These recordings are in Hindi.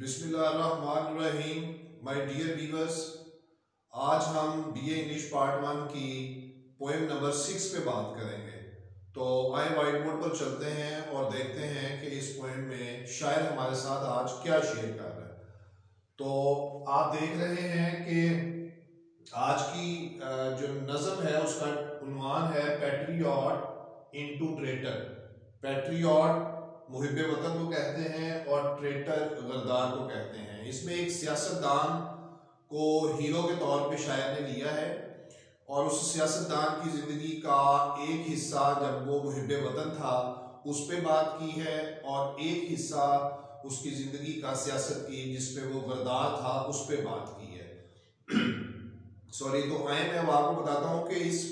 बिस्मिल्लाहिर्रहमानिर्रहीम। माय डियर व्यूअर्स, आज हम बीए इंग्लिश पार्ट 1 की पोएम नंबर 6 पे बात करेंगे। तो आए वाइट बोर्ड पर चलते हैं और देखते हैं कि इस पोएम में शायर हमारे साथ आज क्या शेयर कर रहा है। तो आप देख रहे हैं कि आज की जो नज़म है उसका उन्वान है पैट्रियट इनटू ट्रेटर। पैट्रियट मुहिब्बे वतन को कहते हैं और ट्रेटर गद्दार को कहते हैं। इसमें एक सियासतदान को हीरो के तौर पे शायर ने लिया है और उस सियासतदान की ज़िंदगी का एक हिस्सा जब वो मुहिब्बे वतन था उस पे बात की है और एक हिस्सा उसकी ज़िंदगी का सियासत की जिसपे वो गद्दार था उस पे बात की है। सॉरी, तो आए मैं आपको बताता हूँ कि इस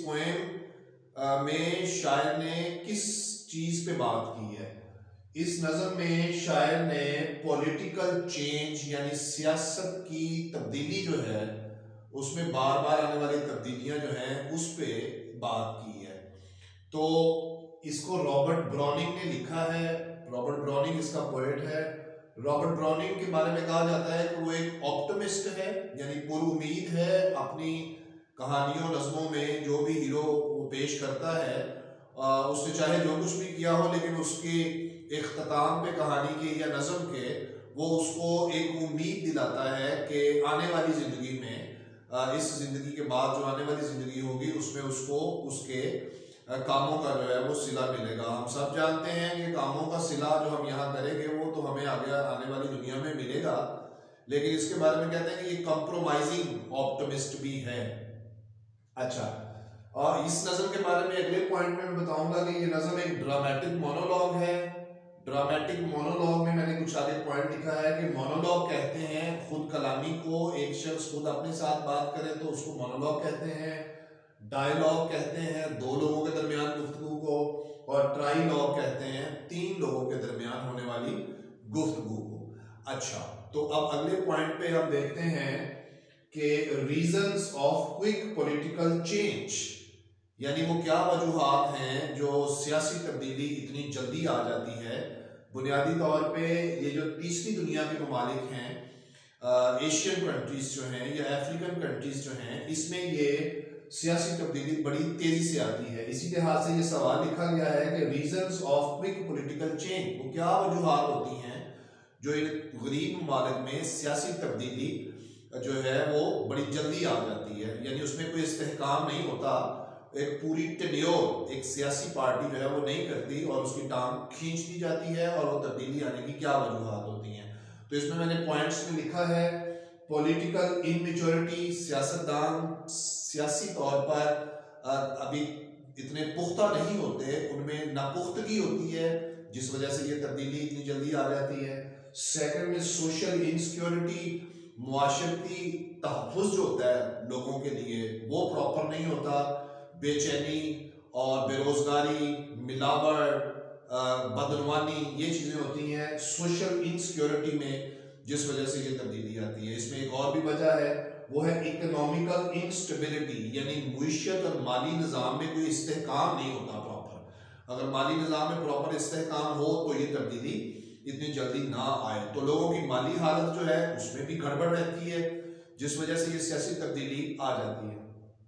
पोएम में शायर ने किस चीज़ पे बात की है। इस नज़म में शायर ने पॉलिटिकल चेंज यानी सियासत की तब्दीली जो है उसमें बार बार आने वाली तब्दीलियां जो हैं उस पे बात की है। तो इसको रॉबर्ट ब्राउनिंग ने लिखा है। रॉबर्ट ब्राउनिंग इसका पोएट है। रॉबर्ट ब्राउनिंग के बारे में कहा जाता है कि वो एक ऑप्टिमिस्ट है, यानी पुरुउम्मीद है। अपनी कहानियों नज़मों में जो भी हीरो वो पेश करता है उसने चाहे जो कुछ भी किया हो लेकिन उसके इख्तिताम पे कहानी के या नज़म के वो उसको एक उम्मीद दिलाता है कि आने वाली ज़िंदगी में इस ज़िंदगी के बाद जो आने वाली ज़िंदगी होगी उसमें उसको उसके कामों का जो है वो सिला मिलेगा। हम सब जानते हैं कि कामों का सिला जो हम यहाँ करेंगे वो तो हमें आगे आने वाली दुनिया में मिलेगा, लेकिन इसके बारे में कहते हैं कि ये कंप्रोमाइजिंग ऑप्टिमिस्ट भी है। अच्छा, और इस नज़म के बारे में अगले पॉइंट में मैं बताऊंगा कि ये नज़म एक ड्रामेटिक मोनोलॉग है। ड्रामेटिक मोनोलॉग में मैंने कुछ आगे पॉइंट लिखा है कि मोनोलॉग कहते हैं खुद कलामी को, एक शख्स खुद अपने साथ बात करे तो उसको मोनोलॉग कहते हैं। डायलॉग कहते हैं दो लोगों के दरमियान गुफ्तगू को, और ट्राइलॉग कहते हैं तीन लोगों के दरमियान होने वाली गुफ्तगू को। अच्छा, तो अब अगले पॉइंट पे हम देखते हैं कि reasons of quick political change, यानी वो क्या वजूहात हैं जो सियासी तब्दीली इतनी जल्दी आ जाती है। बुनियादी तौर पे ये जो तीसरी दुनिया के ममालिक हैं, एशियन कंट्रीज जो हैं या अफ्रीकन कंट्रीज जो हैं, इसमें ये सियासी तब्दीली बड़ी तेजी से आती है। इसी लिहाज से ये सवाल लिखा गया है कि reasons of quick political change, वो क्या वजूहात होती हैं जो इन गरीब ममालिक में सियासी तब्दीली जो है वो बड़ी जल्दी आ जाती है, यानी उसमें कोई इस्तेहकाम नहीं होता। एक पूरी टेन्योर एक सियासी पार्टी जो है वो नहीं करती और उसकी टांग खींच दी जाती है, और वो तब्दीली आने की क्या वजूहात होती हैं। तो इसमें मैंने पॉइंट्स में लिखा है पॉलिटिकल इनमेच्योरिटी, सियासतदान सियासी तौर पर अभी इतने पुख्ता नहीं होते, उनमें नापुख्तगी होती है जिस वजह से ये तब्दीली इतनी जल्दी आ जाती है। सेकंड में सोशल इनसिक्योरिटी, मुआशरती तहफ़्फ़ुज़ जो होता है लोगों के लिए वो प्रॉपर नहीं होता। बेचैनी और बेरोजगारी, मिलावट, बदनवानी, ये चीज़ें होती हैं सोशल इनसिक्योरिटी में, जिस वजह से ये तब्दीली आती है। इसमें एक और भी वजह है, वो है इकोनॉमिकल इंस्टेबिलिटी, यानी मुईशत और माली निज़ाम में कोई इस्तेहकाम नहीं होता प्रॉपर। अगर माली निज़ाम में प्रॉपर इस्तेहकाम हो तो ये तब्दीली इतनी जल्दी ना आए। तो लोगों की माली हालत जो है उसमें भी गड़बड़ रहती है, जिस वजह से ये सियासी तब्दीली आ जाती है।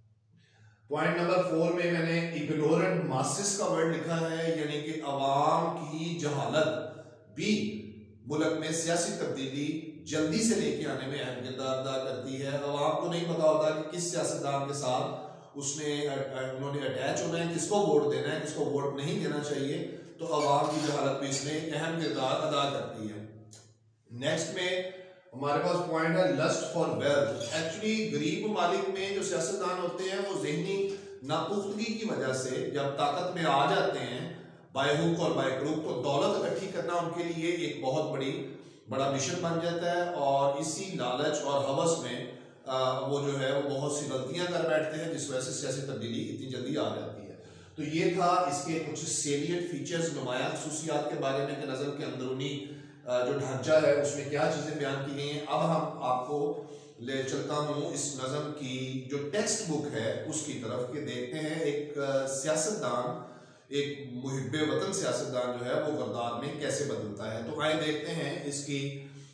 पॉइंट नंबर 4 में मैंने इग्नोरेंट मासेस का वर्ड लिखा है, यानी कि अवाम की जहालत भी मुल्क में सियासी तब्दीली जल्दी से लेके आने में अहम किरदार अदा करती है। अवाम को नहीं पता होता कि किस सियासतदान के साथ उन्होंने अटैच होना है, किसको वोट देना है, किसको वोट नहीं देना चाहिए। तो अवाम की जहालत भी इसमें अहम किरदार अदा करती है। नेक्स्ट में हमारे पास पॉइंट है लस्ट फॉर वेल्थ। एक्चुअली गरीब ममालिक में जो सियासतदान होते हैं वो ज़हनी नापुख्तगी की वजह से जब ताकत में आ जाते हैं बाय हुक और बाय क्रूक, तो दौलत इकट्ठी करना उनके लिए एक बहुत बड़ा मिशन बन जाता है, और इसी लालच और हवस में वो जो है वो बहुत सी गलतियां कर बैठते हैं, जिस वजह से सियासी तब्दीली इतनी जल्दी आ जाती है। तो ये था इसके कुछ सेलिएंट फीचर्स, नुमायां खसूसियात के बारे में कि नज़म के अंदरूनी जो ढांचा है उसमें क्या चीज़ें बयान की गई हैं। अब हम आपको ले चलता हूँ इस नज़म की जो टेक्स्ट बुक है उसकी तरफ, के देखते हैं एक सियासतदान, एक मुहिब्बे वतन सियासतदान जो है वो गद्दार में कैसे बदलता है। तो आए देखते हैं इसकी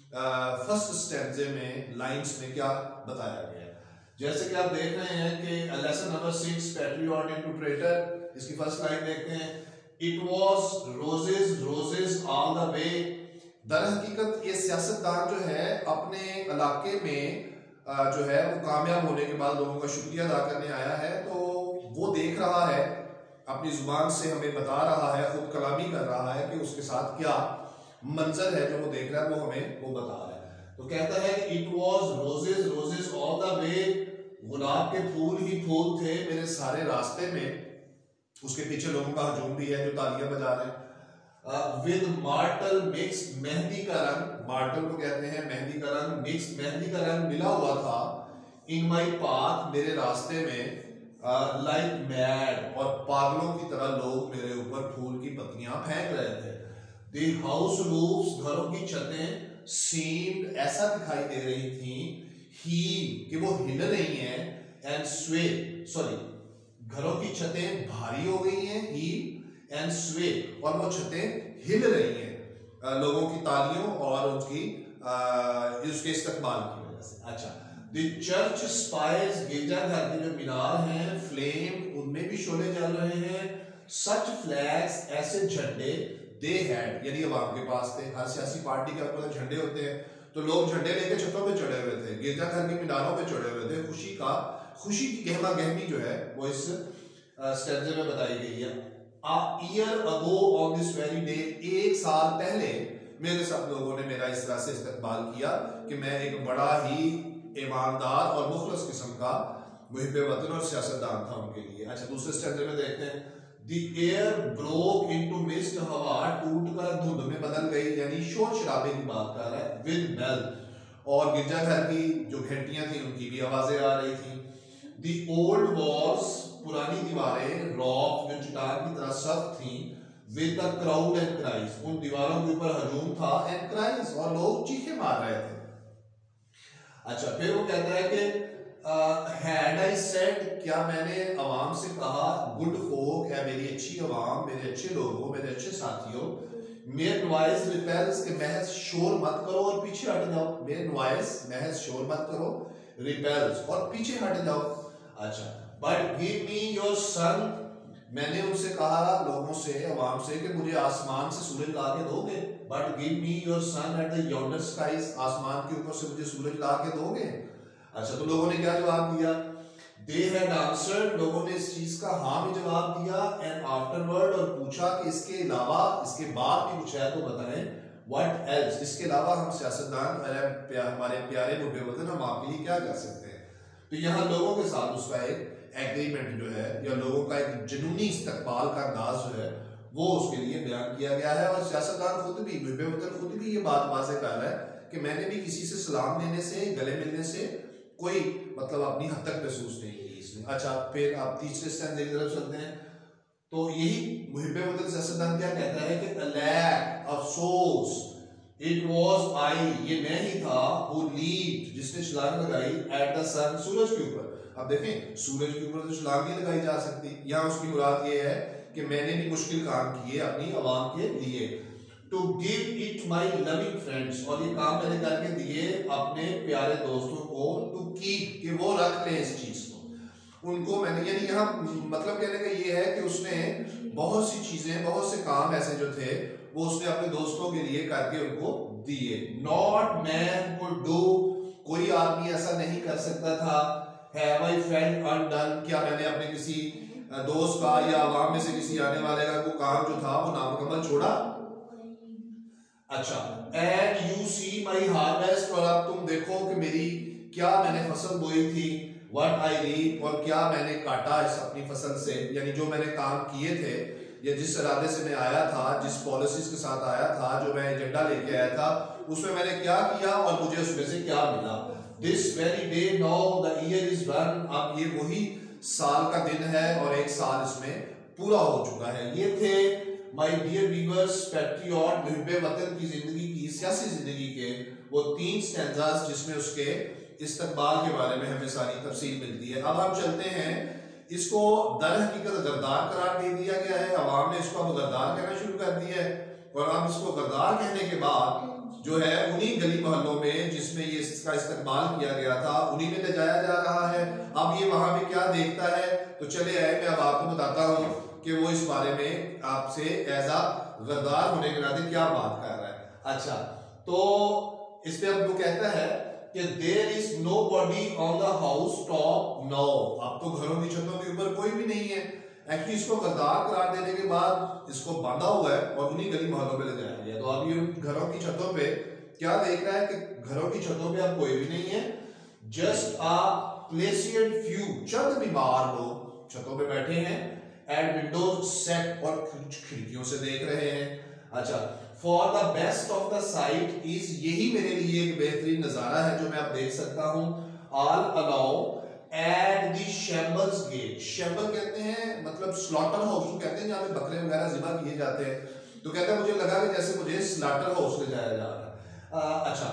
फर्स्ट स्टैंजे में लाइंस में क्या बताया गया है। जैसे कि आप देख रहे हैं कि lesson number 6 patriot into traitor, इसकी फर्स्ट लाइन देखते हैं, it was roses roses all the way. दर हकीकत ये सियासतदान जो है अपने इलाके में जो है वो कामयाब होने के बाद लोगों का शुक्रिया अदा करने आया है, तो वो देख रहा है अपनी जुबान से हमें बता रहा है, खुद कलामी कर रहा है कि उसके साथ क्या मंजर है जो वो देख रहा है, वो हमें वो बता रहा है। तो कहता है it was roses roses all the way, गुलाब के फूल ही फूल थे मेरे सारे रास्ते में। उसके पीछे लोगों का हजूम भी है जो तालियां बजा रहे हैं। विद मार्टल मिक्स, मेहंदी का रंग, मार्टल को कहते हैं मेहंदी का रंग, मिक्स मेहंदी का रंग मिला हुआ था इन माई पाथ, मेरे रास्ते में, लाइक मैड, और पागलों की तरह लोग मेरे ऊपर फूल की पत्तियां फेंक रहे थे। दी हाउस रूफ्स, घरों की छतें, सीम्ड, ऐसा दिखाई दे रही थी, ही कि वो हिल रही हैं, एंड स्वे, सॉरी, घरों की छतें भारी हो गई हैं, ही एंड स्वे, और वो छतें हिल रही हैं लोगों की तालियों और उसकी उसके इस्तकबाल की वजह से। अच्छा, द चर्च स्पायर्स, गिरजाघर के जो मीनार हैं, फ्लेम, उनमें भी शोले जल रहे हैं, सच फ्लैग्स, ऐसे झंडे, दे हैड, यानी अवाम के पास थे। हर सियासी पार्टी के अपने झंडे होते हैं, तो लोग झंडे लेके छतों पे चढ़े हुए थे, गिरजाघर के मीनारों पे चढ़े हुए थे। खुशी की गहमा गहमी जो है वो इस स्टैंजे में बताई गई है। A year ago on this very day, एक साल पहले मेरे सब लोगों ने मेरा इस तरह से इस्तकबाल किया कि मैं एक बड़ा ही ईमानदार और मुखलस किस्म का मुहिब्बे वतन और सियासतदान था उनके लिए। अच्छा, दूसरे स्टैंजे में देखते हैं, The air broke into mist, हवा टूट कर धुंध में बदल गई, यानी शोर शराबे की बात कर रहा है। With bell, और गिरजाघर की जो घंटियां थी उनकी भी आवाजें आ रही थी। The old walls, पुरानी दीवारें, रॉक, जो चट्टान की तरह सख्त थी, with the crowd and cries, उन दीवारों के ऊपर हजूम था, and cries, और लोग चीखें मार रहे थे। अच्छा, फिर वो कहता है कि had I said, क्या मैंने अवाम से कहा, गुड फोक, है मेरी अच्छी अवाम, मेरे अच्छे लोगों, मेरे अच्छे साथियों, मेरे नॉइज रिपेल्स, के महज शोर मत करो और पीछे हट जाओ, मेरे नॉइज, महज शोर मत करो, रिपेल्स, और पीछे हट जाओ। अच्छा, but give me your sun, मैंने उनसे कहा, लोगों से, अवाम से, कि मुझे आसमान से सूरज ला के दोगे। But give me your sun at the yonder skies, आसमान के ऊपर से मुझे सूरज ला के दोगे। अच्छा, तो लोगों ने क्या जवाब दिया? They had answered, लोगों ने इस चीज का हाँ में जवाब दिया, and afterward, और पूछा कि इसके अलावा, इसके बाद भी कुछ है तो बताएं। What else, इसके अलावा हम सियासतदान, हमारे प्यारे बुढ़े वतन, हम आपके लिए क्या कर सकते हैं। तो यहाँ लोगों के साथ उसका एक एग्रीमेंट जो है, या लोगों का एक जुनूनी इस्तकबाल का अंदाज जो है वो उसके लिए बयान किया गया है। और सियासतदान खुद भी, बुढ़े वतन खुद भी ये बात वाज़ेह कर रहा है कि मैंने भी किसी से सलाम लेने से, गले मिलने से कोई मतलब अपनी हद तक महसूस नहीं की इसने। अच्छा, फिर आप तीसरे स्टैंजे की तरफ चलते हैं, तो यही मुहिब्बे वतन सियासतदान क्या कहता है कि अलैक, अफसोस, इट वाज आई, ये मैं ही था, हु लीप्ड, जिसने छलांग लगाई, एट द सन, सूरज के ऊपर। अब देखें, सूरज के ऊपर तो छलांग नहीं लगाई जा सकती, यहाँ उसकी मुराद ये है कि मैंने भी मुश्किल काम किए अपनी आवाम के लिए। To give it my loving friends, और ये काम मैंने करके दिए अपने प्यारे दोस्तों को, टू कीप, कि वो रख लें इस चीज को, उनको मैंने, यानी यहाँ मतलब कहने का ये है कि उसने बहुत सी चीजें, बहुत से काम ऐसे जो थे वो उसने अपने दोस्तों के लिए करके उनको दिए। नॉट मैन कुड डू, कोई आदमी ऐसा नहीं कर सकता था। हैव आई फेल्ट अनडन, क्या मैंने अपने किसी दोस्त का या आवाम में से किसी आने वाले का कोई काम जो था वो नामुकम्मल छोड़ा। अच्छा, and you see my harvest, और अब तुम देखो कि मेरी क्या मैंने फसल बोई थी, व्हाट आई रीप, और क्या मैंने काटा इस अपनी फसल से, यानी जो मैंने काम किए थे या जिस इरादे से मैं आया था, जिस पॉलिसीज के साथ आया था, जो मैं एजेंडा लेके आया था, उसमें मैंने क्या किया और मुझे उसमें से क्या मिला। This very day now the year is run, अब ये वही साल का दिन है और एक साल इसमें पूरा हो चुका है। ये थे माय डियर व्यूअर्स, पैट्रियट, मुहिब्बे वतन की जिंदगी की, सियासी जिंदगी के वो 3 स्टैंजास जिसमें उसके इस्तकबाल के बारे में हमें सारी तफसील मिलती है। अब हम चलते हैं, इसको दर हकीकत गद्दार करार दे दिया गया है, अवाम ने इसको अब गद्दार कहना शुरू कर दिया है, और अब इसको गद्दार कहने के बाद जो है उन्हीं गली मोहल्लों में जिसमें ये इसका इस्तेमाल किया गया था उन्हीं में ले जाया जा रहा है। अब ये वहां पे क्या देखता है, तो चले आए, मैं अब आपको बताता हूं कि वो इस बारे में आपसे एज आ गद्दार होने के नाते क्या बात कर रहा है। अच्छा, तो इस पे अब वो कहता है कि there is nobody on the house top now. अब तो घरों की छतों के ऊपर कोई भी नहीं है। एक्चुअली इसको गद्दार करार देने के बाद इसको बांधा हुआ है और उन्हीं गली मोहल्लों में ले जाया गया। तो अब ये घरों की छतों पे क्या देख रहा है कि घरों की छतों पे अब कोई भी नहीं है, जस्ट आ प्लेसियड फ्यू, चंद बीमार लोग छतों पे बैठे हैं, एट विंडोज सेट, और खिड़कियों से देख रहे हैं। अच्छा, for the best of the sight is, यही मेरे लिए एक बेहतरीन नजारा है जो मैं अब देख सकता हूं। All allow at the shambles gate, shamble कहते हैं मतलब स्लॉटर हाउस कहते हैं जहां पे बकरे वगैरह ज़िबा किए जाते हैं। तो कहता है मुझे लगा कि जैसे मुझे स्लॉटर हाउस ले जाया जा रहा है। अच्छा,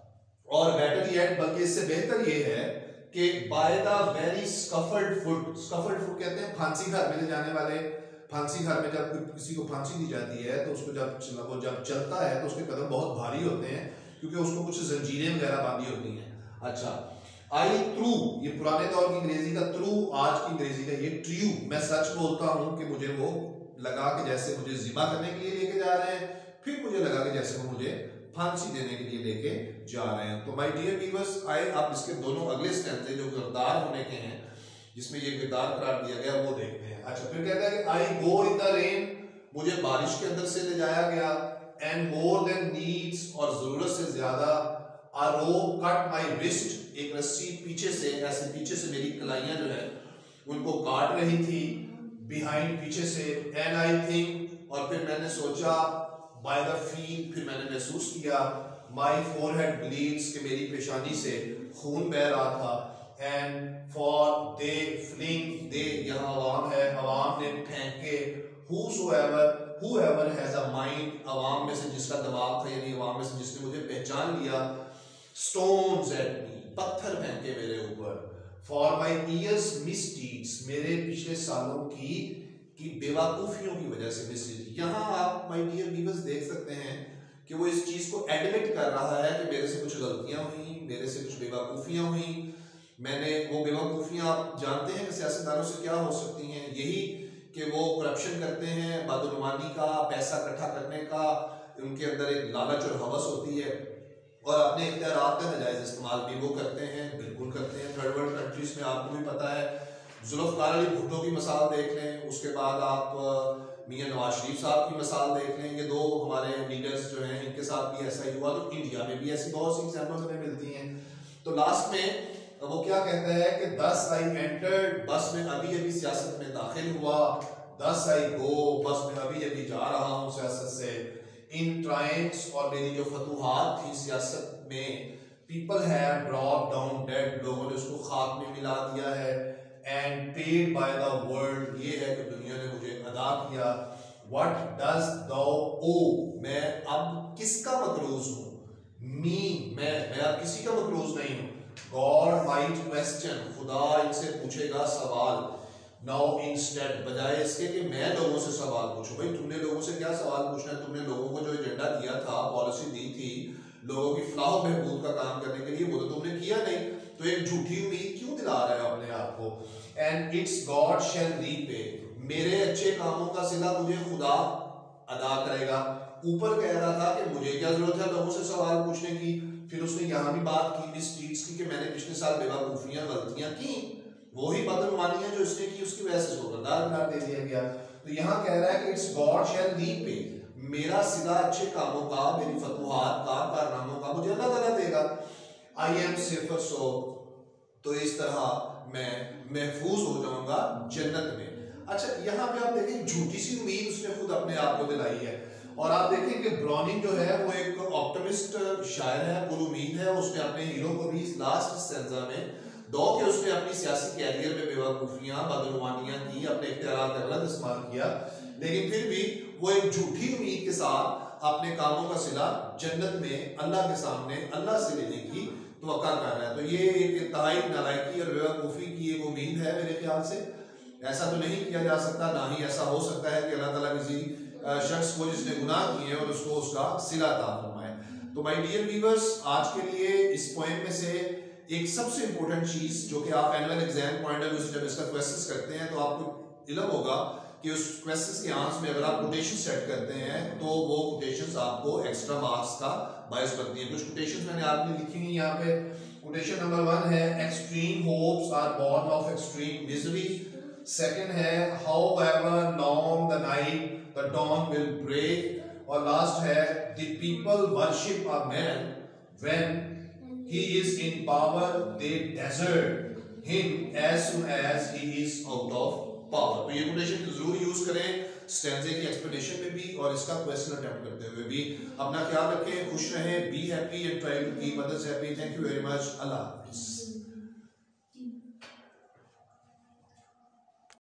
और बेटर येट, बल्कि इससे बेहतर ये है कि by the very scaffold foot, scaffold foot कहते हैं फांसी घर में ले जाने वाले। फांसी घर में जब किसी को फांसी दी जाती है तो उसको जब चलता है तो उसके कदम बहुत भारी होते हैं क्योंकि उसको कुछ जंजीरें वगैरह बांधी होती हैं। अच्छा, आई ट्रू, ये पुराने दौर की अंग्रेजी का ट्रू, आज की अंग्रेजी का ये ट्रू। मैं सच बोलता हूं कि मुझे वो लगा कि जैसे मुझे ज़िबा करने के लिए लेके जा रहे हैं, फिर मुझे लगा कि जैसे वो मुझे फांसी देने के लिए लेके जा रहे हैं। तो माय डियर व्यूअर्स, आए आप इसके दोनों अगले स्टैंजे जो गद्दार होने के हैं जिसमें ये गद्दार करार दिया गया वो देखते हैं। अच्छा, फिर कहता है कि आई गो इन द रेन, मुझे बारिश के अंदर से ले जाया गया, एंड मोर देन नीड्स, और जरूरत से ज्यादा, a rope cut my wrist, एक रस्सी पीछे से, ऐसे पीछे से मेरी कलाइयां जो है उनको काट रही थी, बिहाइंड पीछे से, एंड आई थिंक, और फिर मैंने सोचा, बाय द फील, फिर मैंने महसूस किया, माय फोरहेड ब्लीड्स, कि मेरी पेशानी से खून बह रहा था, and for they fling, they यहाँ अवाम है, अवाम ने फेंके, whoever has a mind, अवाम में से जिसका दिमाग था, यानी अवाम में से जिसने मुझे पहचान लिया, stones at me, पत्थर फेंके मेरे ऊपर, for my years misdeeds, मेरे पिछले सालों की बेवकूफियों की वजह से मिसडीड। यहाँ आप माय डियर व्यूअर्स देख सकते हैं कि वो इस चीज को एडमिट कर रहा है कि मेरे से कुछ गलतियां हुई, मेरे से कुछ बेवकूफियां हुई, मैंने वो बेवकूफियां, आप जानते हैं कि सियासतदानों से क्या हो सकती हैं, यही कि वो करप्शन करते हैं, बदगुमानी का, पैसा इकट्ठा करने का, उनके अंदर एक लालच और हवस होती है, और अपने इख्तियारात का नाजायज इस्तेमाल भी वो करते हैं, बिल्कुल करते हैं। थर्ड वर्ल्ड कंट्रीज में आपको भी पता है, जुल्फ़िकार अली भुट्टो की मिसाल देख लें, उसके बाद आप मियां नवाज शरीफ साहब की मिसाल देख लें, ये दो हमारे लीडर्स जो हैं इनके साथ भी ऐसा ही हुआ। तो इंडिया में भी ऐसी बहुत सी एग्जाम्पल्स हमें मिलती हैं। तो लास्ट में वो क्या कहता है कि 10 आई एंटर्ड, बस में अभी अभी सियासत में दाखिल हुआ, 10 आई गो, बस में अभी अभी जा रहा हूँ सियासत से, इन ट्रायम्फ्स, और मेरी जो फतूहात थी सियासत में, people have brought down dead, लोगों ने उसको खाक में मिला दिया है, and paid by the world, ये है कि दुनिया ने मुझे अदा किया, व्हाट डज दो ओ, मैं अब किसका मकरूज हूँ, मी, मैं अब किसी का मकरूज नहीं हूँ, गॉड माइट क्वेश्चन, खुदा इनसे पूछेगा सवाल, नाउ इंस्टेड, बजाय इसके कि मैं लोगों से सवाल पूछूं। भाई तुमने लोगों से क्या सवाल पूछना है, तुमने लोगों को जो एजेंडा दिया था, पॉलिसी दी थी लोगों की फलाह बहबूद का काम करने के लिए, वो तो तुमने किया नहीं, तो एक झूठी उम्मीद क्यों दिला रहे हो अपने आप को। And it's God shall repay, मेरे अच्छे कामों का सिला मुझे खुदा अदा करेगा। ऊपर कह रहा था कि मुझे क्या जरूरत है लोगों से सवाल पूछने की, फिर उसने यहाँ भी बात की इस चीज की कि मैंने पिछले साल बेवकूफियां गलतियां की, वही बदगुमानियां जो इसने की उसकी वजह से इसको गद्दार करार दे दिया गया। तो यहाँ कह रहा है कि इट्स गॉड शैल रीपे, मेरा सिला अच्छे कामों का, मेरी फतूहात का, कारनामों का मुझे अल्लाह ताला देगा। आई एम सेफर सो, तो इस तरह मैं महफूज हो जाऊंगा जन्नत में। अच्छा, यहाँ पे आप देखें झूठी सी उम्मीद उसने खुद अपने आप को दिलाई है, और आप देखें कि ब्राउनिंग जो है वो एक ऑप्टिमिस्ट शायर है, पुर उम्मीद है। उसने अपने हीरो को भी इस लास्ट स्टेंजा में, दो कि उसने अपनी सियासी कैरियर में बेवकूफियां, बदगुमानियां की, अपने इख्तियार का गलत इस्तेमाल किया, लेकिन फिर भी वो एक झूठी उम्मीद के साथ अपने कामों का सिला जन्नत में अल्लाह के सामने अल्लाह से लेने की तवक्का कर रहा है। तो ये एक इंतहाई नालायकी और बेवकूफ़ी की एक उम्मीद है मेरे ख्याल से। ऐसा तो नहीं किया जा सकता, ना ही ऐसा हो सकता है कि अल्लाह ताला किसी शख्स को जिसने गुनाह किए हैं और उसको उसका सिला अता फरमाए। तो माय डियर व्यूअर्स, आज के लिए इस पोएम में से एक सबसे इंपॉर्टेंट चीज जो कि आप annual exam point of view से जब इसका क्वेश्चंस करते हैं तो आपको इल्म होगा कि उस क्वेश्चंस के आंसर में अगर आप कोटेशन सेट करते हैं तो वो कोटेशंस आपको एक्स्ट्रा मार्क्स का बायस बनती है। कुछ कोटेशंस मैंने आपने लिखी हुई यहाँ पे। कोटेशन नंबर 1 है extreme hopes are born of extreme misery. Second है however long the night the dawn will break. और लास्ट है the people worship a man when he is in power they desert him as soon as he is out of power। तो ये कोटेशन जरूर यूज करें स्टैंजे की एक्सप्लेनेशन में भी और इसका क्वेश्चन अटेम्प्ट करते हुए भी। अपना ख्याल रखें, खुश रहें, be happy and try to keep others happy. Thank you very much. अल्लाह हाफिज।